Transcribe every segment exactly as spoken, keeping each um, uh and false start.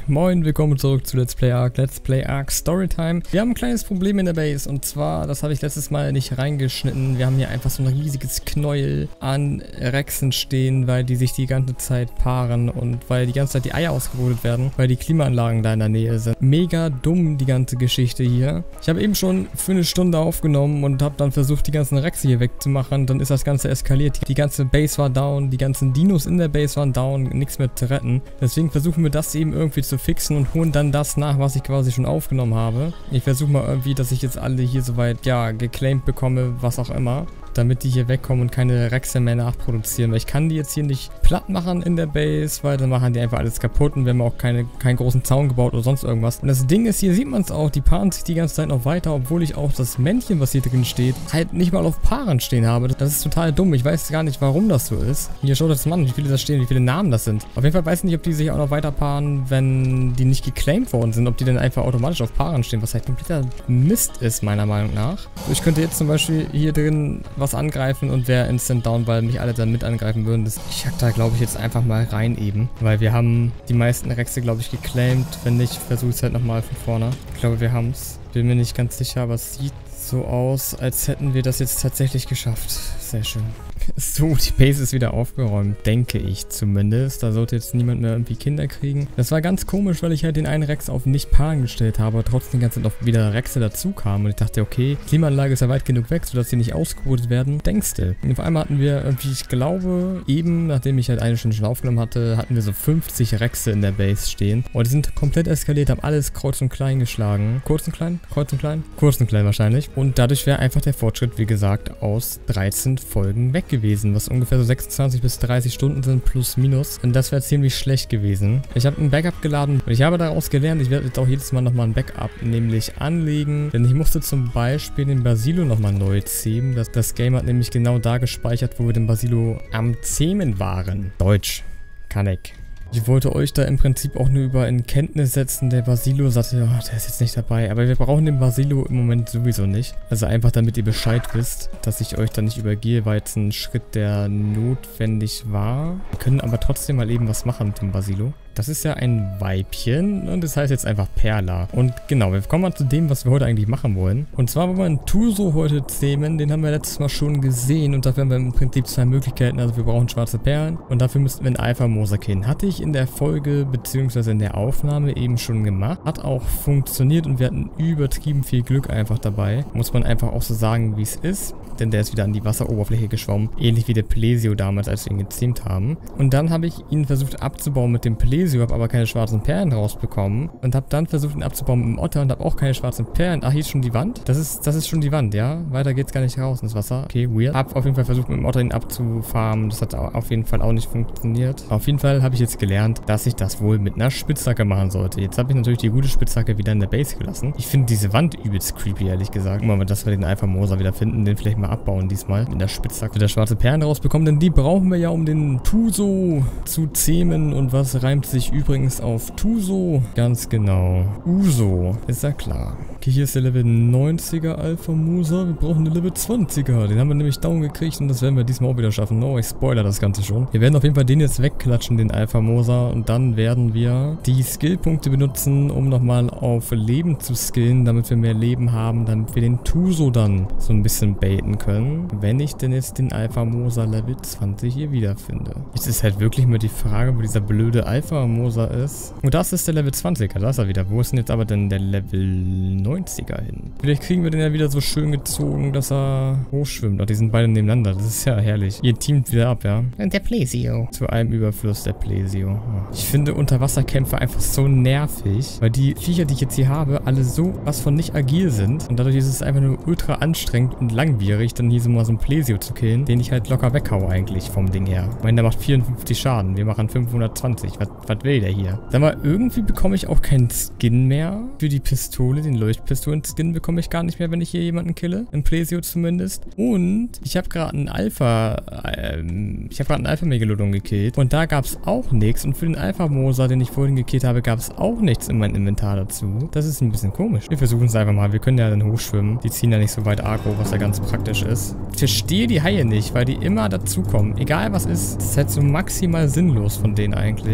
Moin, willkommen zurück zu Let's Play Ark, Let's Play Ark Storytime. Wir haben ein kleines Problem in der Base und zwar, das habe ich letztes Mal nicht reingeschnitten, wir haben hier einfach so ein riesiges Knäuel an Rexen stehen, weil die sich die ganze Zeit paaren und weil die ganze Zeit die Eier ausgebrütet werden, weil die Klimaanlagen da in der Nähe sind. Mega dumm die ganze Geschichte hier. Ich habe eben schon für eine Stunde aufgenommen und habe dann versucht, die ganzen Rexe hier wegzumachen, dann ist das Ganze eskaliert. Die ganze Base war down, die ganzen Dinos in der Base waren down, nichts mehr zu retten. Deswegen versuchen wir das eben irgendwie zu fixen und holen dann das nach, was ich quasi schon aufgenommen habe. Ich versuche mal irgendwie, dass ich jetzt alle hier soweit, ja, geclaimed bekomme, was auch immer, damit die hier wegkommen und keine Rexe mehr nachproduzieren. Weil ich kann die jetzt hier nicht platt machen in der Base, weil dann machen die einfach alles kaputt und wir haben auch keine, keinen großen Zaun gebaut oder sonst irgendwas. Und das Ding ist, hier sieht man es auch, die paaren sich die ganze Zeit noch weiter, obwohl ich auch das Männchen, was hier drin steht, halt nicht mal auf Paaren stehen habe. Das ist total dumm. Ich weiß gar nicht, warum das so ist. Hier schaut das mal an, wie viele da stehen, wie viele Namen das sind. Auf jeden Fall weiß ich nicht, ob die sich auch noch weiter paaren, wenn die nicht geclaimed worden sind, ob die dann einfach automatisch auf Paaren stehen, was halt kompletter Mist ist, meiner Meinung nach. Ich könnte jetzt zum Beispiel hier drin was angreifen und wäre instant down, weil mich alle dann mit angreifen würden. Das, ich hack da, glaube ich, jetzt einfach mal rein eben, weil wir haben die meisten Rexe, glaube ich, geclaimed. Wenn nicht, versuche ich es halt nochmal von vorne. Ich glaube, wir haben es. Bin mir nicht ganz sicher, aber es sieht so aus, als hätten wir das jetzt tatsächlich geschafft. Sehr schön. So, die Base ist wieder aufgeräumt, denke ich zumindest. Da sollte jetzt niemand mehr irgendwie Kinder kriegen. Das war ganz komisch, weil ich halt den einen Rex auf nicht Paaren gestellt habe, aber trotzdem die ganze Zeit noch wieder Rexe dazu kamen. Und ich dachte, okay, Klimaanlage ist ja weit genug weg, sodass sie nicht ausgebrütet werden. Denkste. Und auf einmal hatten wir irgendwie, ich glaube, eben, nachdem ich halt eine Stunde schon aufgenommen hatte, hatten wir so fünfzig Rexe in der Base stehen. Und die sind komplett eskaliert, haben alles kreuz und klein geschlagen. Kurz und klein? Kreuz und klein? Kurz und klein wahrscheinlich. Und dadurch wäre einfach der Fortschritt, wie gesagt, aus dreizehn Folgen weg gewesen, was ungefähr so sechsundzwanzig bis dreißig Stunden sind, plus minus. Und das wäre ziemlich schlecht gewesen. Ich habe ein Backup geladen und ich habe daraus gelernt, ich werde jetzt auch jedes Mal nochmal ein Backup nämlich anlegen, denn ich musste zum Beispiel den Basilo nochmal neu zähmen. Das, das Game hat nämlich genau da gespeichert, wo wir den Basilo am Zähmen waren. Deutsch. Kann ich. Ich wollte euch da im Prinzip auch nur über in Kenntnis setzen. Der Basilo sagte, ja, der ist jetzt nicht dabei. Aber wir brauchen den Basilo im Moment sowieso nicht. Also einfach, damit ihr Bescheid wisst, dass ich euch da nicht übergehe, weil jetzt ein Schritt, der notwendig war. Wir können aber trotzdem mal eben was machen mit dem Basilo. Das ist ja ein Weibchen und das heißt jetzt einfach Perla. Und genau, wir kommen mal zu dem, was wir heute eigentlich machen wollen. Und zwar wollen wir einen Tuso heute zähmen. Den haben wir letztes Mal schon gesehen und dafür haben wir im Prinzip zwei Möglichkeiten. Also wir brauchen schwarze Perlen und dafür müssten wir einen Alpha-Moser killen. Hatte ich in der Folge bzw. in der Aufnahme eben schon gemacht. Hat auch funktioniert und wir hatten übertrieben viel Glück einfach dabei. Muss man einfach auch so sagen, wie es ist. Denn der ist wieder an die Wasseroberfläche geschwommen. Ähnlich wie der Plesio damals, als wir ihn gezähmt haben. Und dann habe ich ihn versucht abzubauen mit dem Plesio, habe aber keine schwarzen Perlen rausbekommen. Und habe dann versucht, ihn abzubauen mit dem Otter und habe auch keine schwarzen Perlen. Ach, hier ist schon die Wand? Das ist, das ist schon die Wand, ja? Weiter geht's gar nicht raus ins Wasser. Okay, weird. Hab auf jeden Fall versucht, mit dem Otter ihn abzufarmen. Das hat auf jeden Fall auch nicht funktioniert. Auf jeden Fall habe ich jetzt gelernt, dass ich das wohl mit einer Spitzhacke machen sollte. Jetzt habe ich natürlich die gute Spitzhacke wieder in der Base gelassen. Ich finde diese Wand übelst creepy, ehrlich gesagt. Guck mal, dass wir den Alpha-Moser wieder finden, den vielleicht mal abbauen diesmal. Mit der Spitzhacke wieder schwarze Perlen rausbekommen, denn die brauchen wir ja, um den Tuso zu zähmen. Und was reimt sich übrigens auf Tuso? Ganz genau. Uso. Ist ja klar. Okay, hier ist der Level neunziger Alpha-Moser. Wir brauchen den Level zwanziger. Den haben wir nämlich down gekriegt und das werden wir diesmal auch wieder schaffen. Oh, ich spoiler das Ganze schon. Wir werden auf jeden Fall den jetzt wegklatschen, den Alpha-Moser. Und dann werden wir die Skillpunkte benutzen, um nochmal auf Leben zu skillen, damit wir mehr Leben haben, damit wir den Tuso dann so ein bisschen baiten können. Wenn ich denn jetzt den Alpha-Moser Level zwanzig hier wiederfinde. Jetzt ist halt wirklich mal die Frage, wo dieser blöde Alpha-Moser ist. Und das ist der Level zwanziger, da ist er wieder. Wo ist denn jetzt aber denn der Level neunziger hin? Vielleicht kriegen wir den ja wieder so schön gezogen, dass er hochschwimmt. Ach, die sind beide nebeneinander. Das ist ja herrlich. Ihr teamt wieder ab, ja? Und der Plesio. Zu einem Überfluss der Plesio. Ich finde Unterwasserkämpfe einfach so nervig, weil die Viecher, die ich jetzt hier habe, alle so was von nicht agil sind. Und dadurch ist es einfach nur ultra anstrengend und langwierig, dann hier so mal so ein Plesio zu killen, den ich halt locker weghaue eigentlich vom Ding her. Ich meine, der macht vierundfünfzig Schaden. Wir machen fünfhundertzwanzig. Was, was will der hier? Sag mal, irgendwie bekomme ich auch keinen Skin mehr für die Pistole. Den Leuchtpistolen-Skin bekomme ich gar nicht mehr, wenn ich hier jemanden kille. Im Plesio zumindest. Und ich habe gerade einen Alpha, ähm, ich habe gerade einen Alpha-Megalodon gekillt. Und da gab es auch nichts. Und für den Alpha-Moser, den ich vorhin gekillt habe, gab es auch nichts in meinem Inventar dazu. Das ist ein bisschen komisch. Wir versuchen es einfach mal. Wir können ja dann hochschwimmen. Die ziehen ja nicht so weit Agro, was ja ganz praktisch ist. Ich verstehe die Haie nicht, weil die immer dazukommen. Egal was ist. Das ist halt so maximal sinnlos von denen eigentlich. Oh,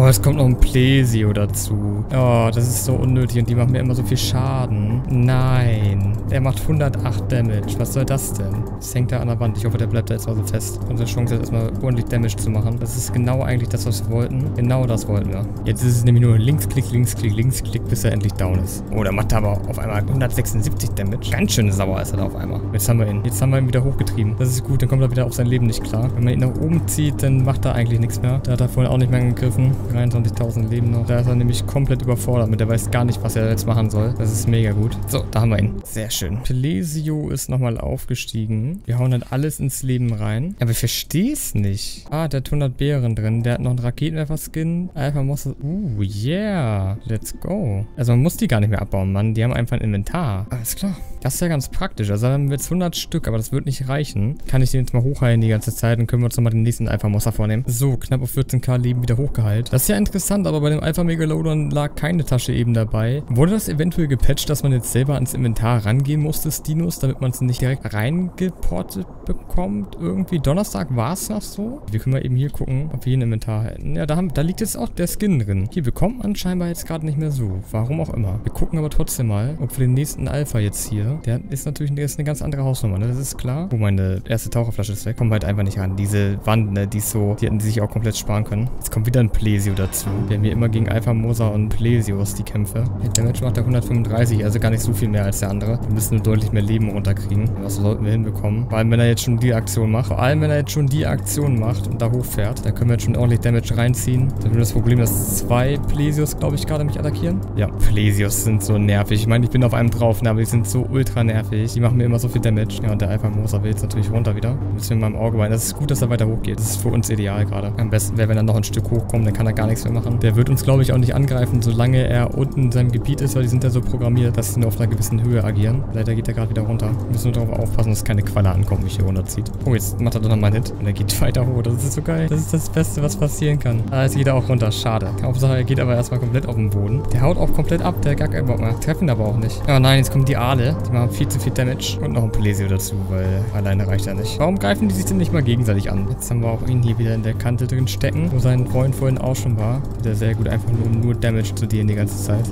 Oh, es kommt noch ein Plesio dazu. Oh, das ist so unnötig und die machen mir immer so viel Schaden. Nein. Der macht hundertacht Damage. Was soll das denn? Das hängt da an der Wand. Ich hoffe, der bleibt da jetzt mal so fest. Unsere Chance ist erstmal ordentlich Damage zu machen. Das ist genau eigentlich das, was wir wollten. Genau das wollten wir. Jetzt ist es nämlich nur Linksklick, Linksklick, Linksklick, bis er endlich down ist. Oh, der macht aber auf einmal hundertsechsundsiebzig Damage. Ganz schön sauer ist er da auf einmal. Jetzt haben wir ihn. Jetzt haben wir ihn wieder hochgetrieben. Das ist gut. Dann kommt er wieder auf sein Leben nicht klar. Wenn man ihn nach oben zieht, dann macht er eigentlich nichts mehr. Da hat er vorhin auch nicht mehr gegriffen. dreiundzwanzigtausend Leben noch. Da ist er nämlich komplett überfordert mit. Der weiß gar nicht, was er jetzt machen soll. Das ist mega gut. So, da haben wir ihn. Sehr schön. Plesio ist nochmal aufgestiegen. Wir hauen dann alles ins Leben rein. Aber ich verstehe es nicht. Ah, der hat hundert Beeren drin. Der hat noch einen Raketenwerfer-Skin. Alpha Monster. Uh, yeah. Let's go. Also man muss die gar nicht mehr abbauen, Mann. Die haben einfach ein Inventar. Alles klar. Das ist ja ganz praktisch. Also haben wir jetzt hundert Stück, aber das wird nicht reichen. Kann ich den jetzt mal hochheilen die ganze Zeit. Dann können wir uns nochmal den nächsten Alpha Monster vornehmen. So, knapp auf vierzehn K Leben wieder hochgeheilt. Das ist ja interessant, aber bei dem Alpha Megalodon lag keine Tasche eben dabei. Wurde das eventuell gepatcht, dass man jetzt selber ans Inventar rangehen muss des Dinos, damit man es nicht direkt reingeportet bekommt? Irgendwie Donnerstag war es noch so. Wir können mal eben hier gucken, ob wir hier ein Inventar hätten. Ja, da, haben, da liegt jetzt auch der Skin drin. Hier, wir kommen anscheinend jetzt gerade nicht mehr so. Warum auch immer. Wir gucken aber trotzdem mal, ob wir den nächsten Alpha jetzt hier, der ist natürlich der ist eine ganz andere Hausnummer, ne? Das ist klar. Oh, meine erste Taucherflasche ist weg. Kommen wir halt einfach nicht ran. Diese Wand, ne, die ist so, die hätten sie sich auch komplett sparen können. Jetzt kommt wieder ein Plesio dazu. Wir haben hier immer gegen Alpha Mosa und Plesios die Kämpfe. Der Damage macht er hundertfünfunddreißig, also gar nicht so viel mehr als der andere. Wir müssen nur deutlich mehr Leben runterkriegen. Was sollten wir hinbekommen? Vor allem, wenn er jetzt schon die Aktion macht. Vor allem, wenn er jetzt schon die Aktion macht und da hochfährt. Da können wir jetzt schon ordentlich Damage reinziehen. Dann haben wir das Problem, dass zwei Plesios, glaube ich, gerade mich attackieren. Ja, Plesios sind so nervig. Ich meine, ich bin auf einem drauf, ne, aber die sind so ultra nervig. Die machen mir immer so viel Damage. Ja, und der Alpha Mosa will jetzt natürlich runter wieder. Müssen wir in meinem Auge behalten. Das ist gut, dass er weiter hochgeht. Das ist für uns ideal gerade. Am besten wäre, wenn er noch ein Stück hochkommt, dann kann er gar nichts mehr machen. Der wird uns, glaube ich, auch nicht angreifen, solange er unten in seinem Gebiet ist, weil die sind ja so programmiert, dass sie nur auf einer gewissen Höhe agieren. Leider geht er gerade wieder runter. Wir müssen nur darauf aufpassen, dass keine Qualle ankommt, mich hier runterzieht. Oh, jetzt macht er doch nochmal einen Hit. Und er geht weiter hoch. Das ist so geil. Das ist das Beste, was passieren kann. Ah, jetzt geht er auch runter. Schade. Hauptsache, er geht aber erstmal komplett auf den Boden. Der haut auch komplett ab. Der hat gar keinen Bock mehr. Treffen aber auch nicht. Oh nein, jetzt kommen die Aale. Die machen viel zu viel Damage. Und noch ein Plesio dazu, weil alleine reicht er nicht. Warum greifen die sich denn nicht mal gegenseitig an? Jetzt haben wir auch ihn hier wieder in der Kante drin stecken, wo sein Freund vorhin auch schon war. Der sehr gut einfach nur, nur Damage zu dir die ganze Zeit.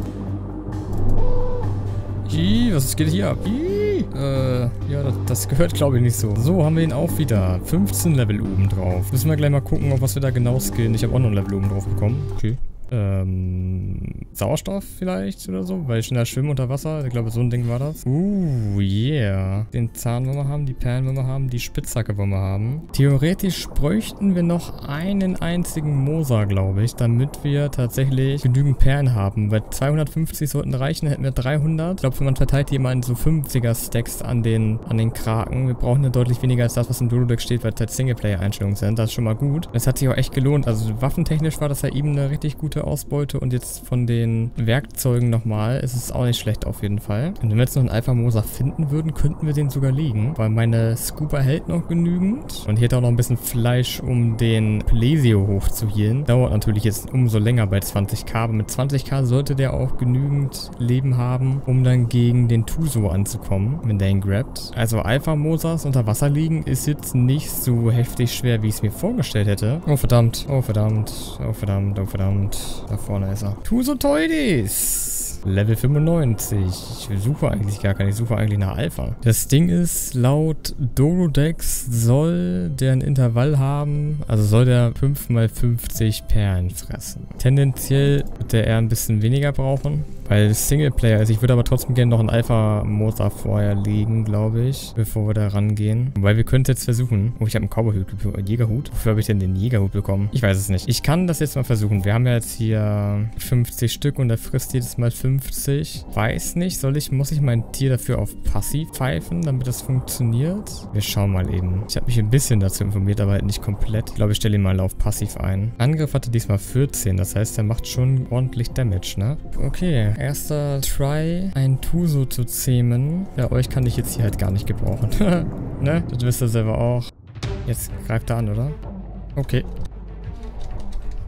Ih, was geht hier ab? Ih, äh, ja, das, das gehört glaube ich nicht so. So, haben wir ihn auch wieder. fünfzehn Level oben drauf. Müssen wir gleich mal gucken, auf was wir da genau skillen. Ich habe auch noch ein Level oben drauf bekommen. Okay. Ähm, Sauerstoff vielleicht oder so, weil schneller schwimmen unter Wasser. Ich glaube, so ein Ding war das. Uh, yeah. Den Zahn wollen wir haben, die Perlen wollen wir haben, die Spitzhacke wollen wir haben. Theoretisch bräuchten wir noch einen einzigen Mosa, glaube ich, damit wir tatsächlich genügend Perlen haben, weil zweihundertfünfzig sollten reichen, dann hätten wir dreihundert. Ich glaube, wenn man verteilt die immer in so fünfziger Stacks an den, an den Kraken. Wir brauchen ja deutlich weniger als das, was im Dodo-Deck steht, weil es halt Singleplayer-Einstellungen sind. Das ist schon mal gut. Das hat sich auch echt gelohnt. Also waffentechnisch war das ja eben eine richtig gute Ausbeute und jetzt von den Werkzeugen nochmal ist es auch nicht schlecht auf jeden Fall. Und wenn wir jetzt noch einen Alpha Mosa finden würden, könnten wir den sogar legen, weil meine Scuba hält noch genügend und hier hat auch noch ein bisschen Fleisch, um den Plesio hochzuhielen. Dauert natürlich jetzt umso länger bei zwanzig K, aber mit zwanzig K sollte der auch genügend Leben haben, um dann gegen den Tuso anzukommen, wenn der ihn grabt. Also Alpha Mosas unter Wasser liegen ist jetzt nicht so heftig schwer, wie ich es mir vorgestellt hätte. Oh verdammt, oh verdammt, oh verdammt, oh verdammt. Da vorne ist er. Tusotoidis! Level fünfundneunzig. Ich suche eigentlich gar keinen. Ich suche eigentlich nach Alpha. Das Ding ist, laut Dorodex soll der ein Intervall haben. Also soll der fünf mal fünfzig Perlen fressen. Tendenziell wird der eher ein bisschen weniger brauchen. Weil es Singleplayer ist. Ich würde aber trotzdem gerne noch einen Alpha-Mosa vorher legen, glaube ich. Bevor wir da rangehen. Weil wir können es jetzt versuchen. Oh, ich habe einen Cowboy-Hut, einen Jägerhut. Wofür habe ich denn den Jägerhut bekommen? Ich weiß es nicht. Ich kann das jetzt mal versuchen. Wir haben ja jetzt hier fünfzig Stück und er frisst jedes Mal fünfzig. Weiß nicht. Soll ich, muss ich mein Tier dafür auf Passiv pfeifen, damit das funktioniert? Wir schauen mal eben. Ich habe mich ein bisschen dazu informiert, aber halt nicht komplett. Ich glaube, ich stelle ihn mal auf Passiv ein. Angriff hatte diesmal vierzehn. Das heißt, er macht schon ordentlich Damage, ne? Okay. Erster Try, ein Tuso zu zähmen. Ja, euch kann ich jetzt hier halt gar nicht gebrauchen. Ne? Das wisst ihr selber auch. Jetzt greift er an, oder? Okay.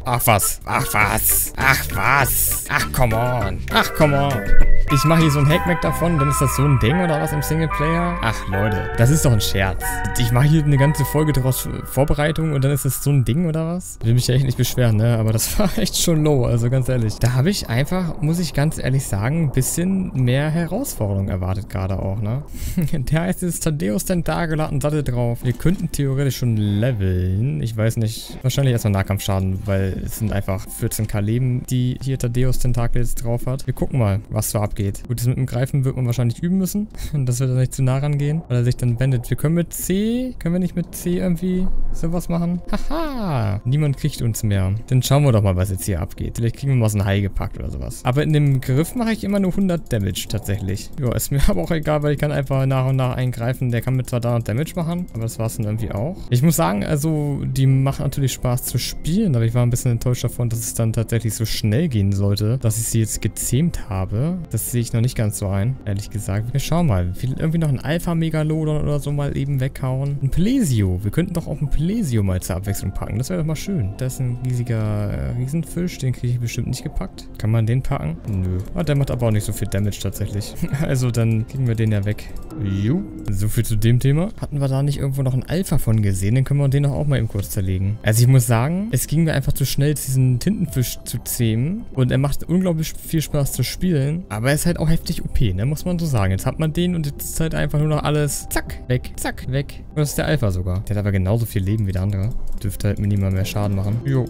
Ach was. Ach was. Ach was. Ach come on. Ach come on. Ich mache hier so ein Hackmack davon, dann ist das so ein Ding oder was im Singleplayer? Ach Leute, das ist doch ein Scherz. Ich mache hier eine ganze Folge daraus Vorbereitung und dann ist das so ein Ding oder was? Ich will mich ja echt nicht beschweren, ne? Aber das war echt schon low, also ganz ehrlich. Da habe ich einfach, muss ich ganz ehrlich sagen, ein bisschen mehr Herausforderung erwartet gerade auch, ne? Der heißt jetzt Thaddeus Tentakel, hat einen Sattel drauf. Wir könnten theoretisch schon leveln. Ich weiß nicht. Wahrscheinlich erstmal Nahkampfschaden, weil es sind einfach vierzehn K Leben, die hier Thaddeus Tentakel jetzt drauf hat. Wir gucken mal, was so abgeht. Gut, das mit dem Greifen wird man wahrscheinlich üben müssen. Das wird dann nicht zu nah rangehen, weil er sich dann wendet. Wir können mit C, können wir nicht mit C irgendwie sowas machen? Haha, niemand kriegt uns mehr. Dann schauen wir doch mal, was jetzt hier abgeht. Vielleicht kriegen wir mal so ein Hai gepackt oder sowas. Aber in dem Griff mache ich immer nur hundert Damage tatsächlich. Ja, ist mir aber auch egal, weil ich kann einfach nach und nach eingreifen. Der kann mit zwar dreihundert Damage machen, aber das war es dann irgendwie auch. Ich muss sagen, also die macht natürlich Spaß zu spielen, aber ich war ein bisschen enttäuscht davon, dass es dann tatsächlich so schnell gehen sollte, dass ich sie jetzt gezähmt habe. Das sehe ich noch nicht ganz so ein, ehrlich gesagt. Wir schauen mal. Vielleicht irgendwie noch ein Alpha-Megalodon oder so mal eben weghauen. Ein Plesio. Wir könnten doch auch ein Plesio mal zur Abwechslung packen. Das wäre doch mal schön. Das ist ein riesiger äh, Riesenfisch. Den kriege ich bestimmt nicht gepackt. Kann man den packen? Nö. Ah, der macht aber auch nicht so viel Damage tatsächlich. Also dann kriegen wir den ja weg. Jo. So viel zu dem Thema. Hatten wir da nicht irgendwo noch einen Alpha von gesehen? Dann können wir den doch auch mal eben kurz zerlegen. Also ich muss sagen, es ging mir einfach zu schnell, diesen Tintenfisch zu zähmen. Und er macht unglaublich viel Spaß zu spielen. Aber er ist halt auch heftig O P, ne? Muss man so sagen. Jetzt hat man den und jetzt ist halt einfach nur noch alles zack, weg, zack, weg. Und das ist der Alpha sogar. Der hat aber genauso viel Leben wie der andere. Dürfte halt minimal mehr Schaden machen. Jo.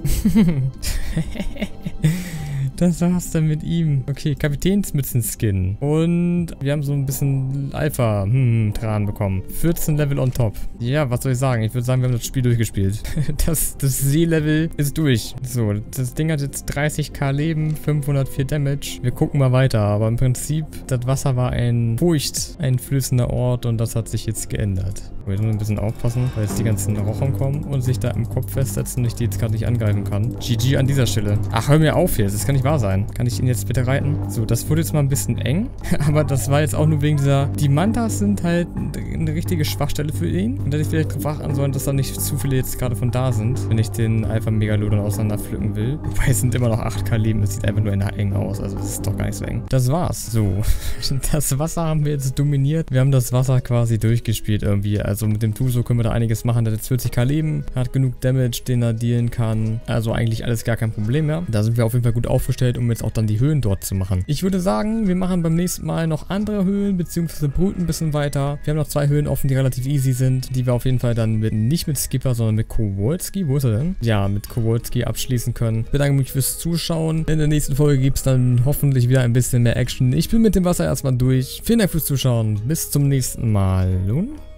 Das war's dann mit ihm. Okay, Kapitänsmützen-Skin. Und wir haben so ein bisschen Alpha-Tran bekommen. vierzehn Level on top. Ja, was soll ich sagen? Ich würde sagen, wir haben das Spiel durchgespielt. Das, das See-Level ist durch. So, das Ding hat jetzt dreißig K Leben, fünfhundertvier Damage. Wir gucken mal weiter. Aber im Prinzip, das Wasser war ein furchteinflößender Ort und das hat sich jetzt geändert. Wir müssen ein bisschen aufpassen, weil jetzt die ganzen Rochen kommen und sich da im Kopf festsetzen und ich die jetzt gerade nicht angreifen kann. G G an dieser Stelle. Ach, hör mir auf jetzt. Das kann nicht wahr sein. Kann ich ihn jetzt bitte reiten? So, das wurde jetzt mal ein bisschen eng. Aber das war jetzt auch nur wegen dieser... Die Mantas sind halt eine richtige Schwachstelle für ihn. Und hätte ich vielleicht drauf achten sollen, dass da nicht zu viele jetzt gerade von da sind, wenn ich den Alpha-Megalodon auseinanderpflücken will. Wobei es sind immer noch acht K Leben. Es sieht einfach nur eng aus. Also das ist doch gar nicht so eng. Das war's. So. Das Wasser haben wir jetzt dominiert. Wir haben das Wasser quasi durchgespielt irgendwie. Also mit dem Tuso können wir da einiges machen. Der hat jetzt vierzig K Leben. Hat genug Damage, den er dealen kann. Also eigentlich alles gar kein Problem mehr. Da sind wir auf jeden Fall gut aufgestellt, um jetzt auch dann die Höhen dort zu machen. Ich würde sagen, wir machen beim nächsten Mal noch andere Höhen, beziehungsweise brüten ein bisschen weiter. Wir haben noch zwei Höhen offen, die relativ easy sind, die wir auf jeden Fall dann mit, nicht mit Skipper, sondern mit Kowalski, wo ist er denn? Ja, mit Kowalski abschließen können. Ich bedanke mich fürs Zuschauen. In der nächsten Folge gibt es dann hoffentlich wieder ein bisschen mehr Action. Ich bin mit dem Wasser erstmal durch. Vielen Dank fürs Zuschauen. Bis zum nächsten Mal. Und